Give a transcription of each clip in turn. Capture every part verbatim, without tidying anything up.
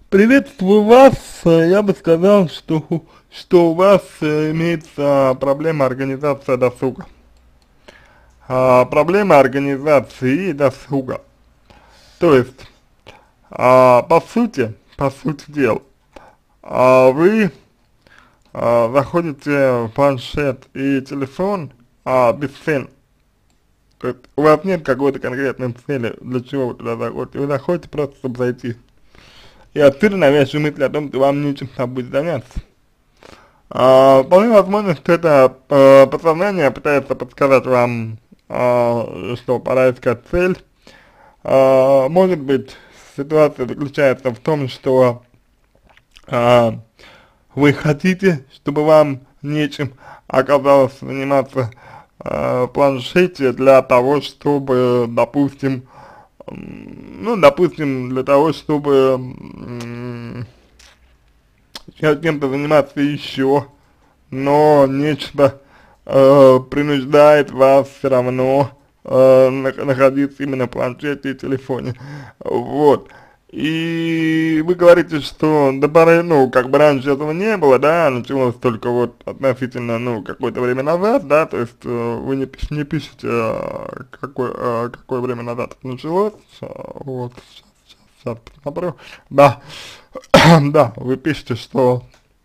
Приветствую вас. Э, Я бы сказал, что, у- что у вас э, имеется проблема организации досуга. А, проблема организации досуга. То есть, а, по сути, по сути дела, а, вы а, заходите в планшет и телефон а, без цели. То есть у вас нет какой-то конкретной цели, для чего вы туда заходите. Вы заходите просто, чтобы зайти. И отсюда навязчивая мысль о том, что вам нечем там будет заняться. А, вполне возможно, что это э, подсознание пытается подсказать вам, а, что пора искать цель. А, может быть, ситуация заключается в том, что а, вы хотите, чтобы вам нечем оказалось заниматься а, в планшете для того, чтобы, допустим, м, ну, допустим, для того, чтобы м, чем-то заниматься еще, но нечто э, принуждает вас все равно э, на- находиться именно в планшете и телефоне, вот. И вы говорите, что до поры, ну, как бы раньше этого не было, да, началось только вот относительно, ну, какое-то время назад, да, то есть э, вы не, пиш- не пишете, э, какое, э, какое время назад это началось, э, вот, сейчас, сейчас посмотрю, да, да, вы пишете, что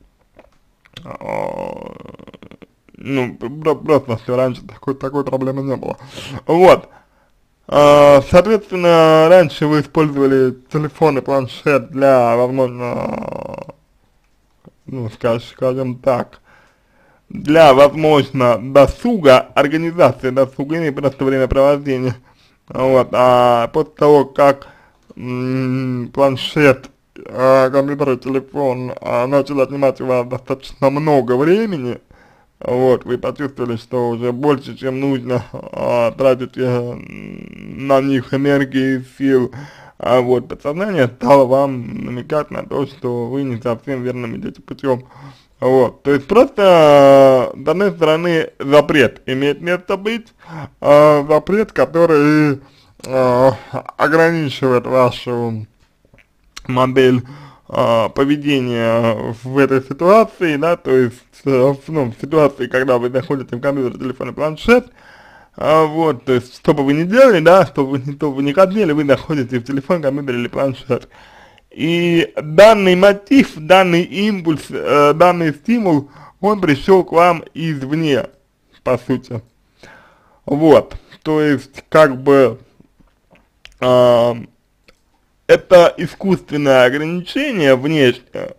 а, ну, про- просто что раньше такой, такой проблемы не было. Вот. А, соответственно, раньше вы использовали телефон и планшет для, возможно, ну, скаж- скажем так, для, возможно, досуга, организации досуга или просто времяпровождения. Вот. А после того, как м, планшет, а, компьютер и телефон а, начали отнимать у вас достаточно много времени, вот, вы почувствовали, что уже больше, чем нужно, а, тратите на них энергии, сил, а вот подсознание стало вам намекать на то, что вы не совсем верным идете путем. Вот, то есть просто, э, с одной стороны, запрет имеет место быть, э, запрет, который э, ограничивает вашу модель а, поведения в этой ситуации, да, то есть, э, в, ну, в ситуации, когда вы заходите в компьютер, телефон и планшет, а, вот, то есть, что бы вы ни делали, да, что бы, что бы вы ни хотели, вы находите в телефон, компьютер или планшет. И данный мотив, данный импульс, э, данный стимул, он пришел к вам извне, по сути. Вот, то есть, как бы, а, это искусственное ограничение внешнее,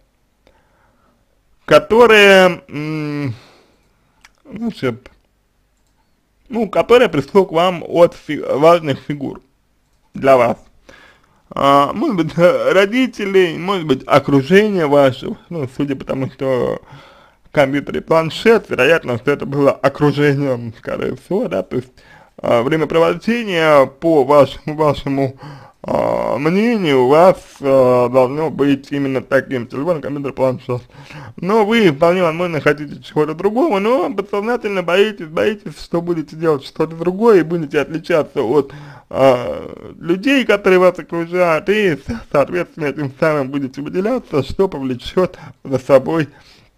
которое, м, ну, шеп, ну, которое пришло к вам от фи важных фигур для вас. А, может быть, родителей, может быть, окружение ваше, ну, судя по тому, что компьютер и планшет, вероятно, что это было окружением, скорее всего, да, то есть а, времяпровождение по вашему, вашему а, мнению у вас а, должно быть именно таким: телефон, компьютер, планшет. Но вы вполне возможно хотите чего-то другого, но подсознательно боитесь, боитесь, что будете делать что-то другое и будете отличаться от а, людей, которые вас окружают, и, соответственно, этим самым будете выделяться, что повлечет за собой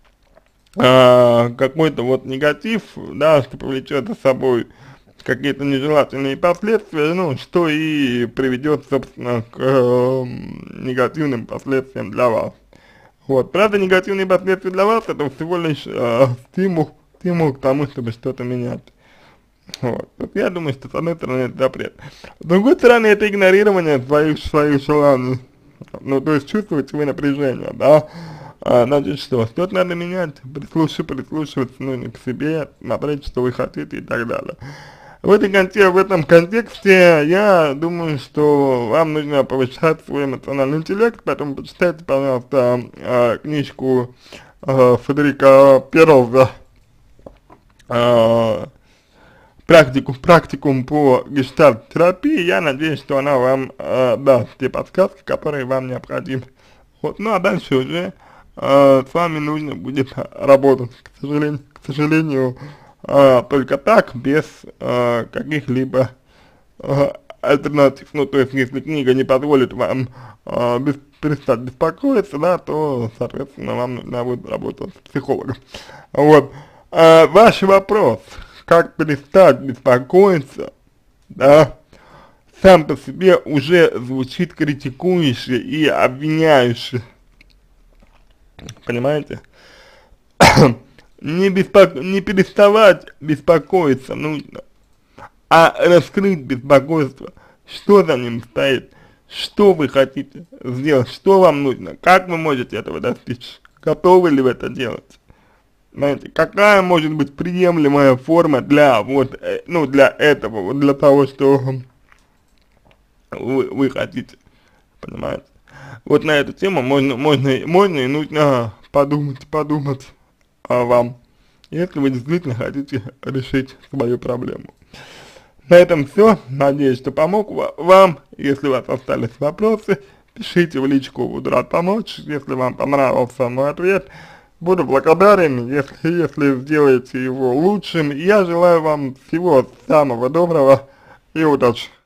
а, какой-то вот негатив, да, что повлечет за собой какие-то нежелательные последствия, ну, что и приведет, собственно, к э, негативным последствиям для вас. Вот, правда, негативные последствия для вас — это всего лишь э, стимул, стимул к тому, чтобы что-то менять. Вот. Вот я думаю, что с одной стороны это запрет. С другой стороны, это игнорирование своих, своих желаний. Ну, то есть чувствуете вы напряжение, да? А, значит, что? Что-то надо менять, прислушиваться, прислушиваться, ну, не к себе, смотреть, что вы хотите и так далее. В, этой конте, в этом контексте я думаю, что вам нужно повышать свой эмоциональный интеллект, поэтому почитайте, пожалуйста, э, книжку э, Федерика Перлза, э, практику, практикум по гештальт-терапии. Я надеюсь, что она вам э, даст те подсказки, которые вам необходимы. Вот, ну а дальше уже э, с вами нужно будет работать, к сожалению, к сожалению, э, только так, без э, каких-либо э, альтернатив. Ну, то есть, если книга не позволит вам э, без, перестать беспокоиться, да, то, соответственно, вам нужна будет работа с психологом. Вот. А ваш вопрос, как перестать беспокоиться, да, сам по себе уже звучит критикующе и обвиняюще. Понимаете? Не, беспоко... не переставать беспокоиться нужно, а раскрыть беспокойство, что за ним стоит, что вы хотите сделать, что вам нужно, как вы можете этого достичь, готовы ли вы это делать. Знаете, какая может быть приемлемая форма для вот, э, ну, для этого, вот для того, что вы, вы хотите, понимаете. Вот на эту тему можно, можно, можно и нужно подумать, подумать о вам, если вы действительно хотите решить свою проблему. На этом все. Надеюсь, что помог вам. Если у вас остались вопросы, пишите в личку, буду рад помочь. Если вам понравился мой ответ, буду благодарен, если, если сделаете его лучшим. Я желаю вам всего самого доброго и удачи.